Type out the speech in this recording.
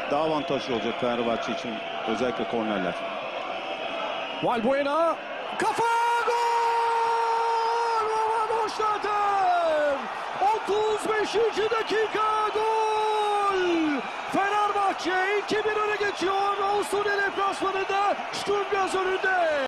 daha avantajlı olacak Fenerbahçe için, özellikle kornerler. Valbuena kafa gol! Ramadan Schneider! 35. dakika gol! Fenerbahçe 2-1 öne geçiyor. Avusturya deplasmanında Sturm Graz önünde.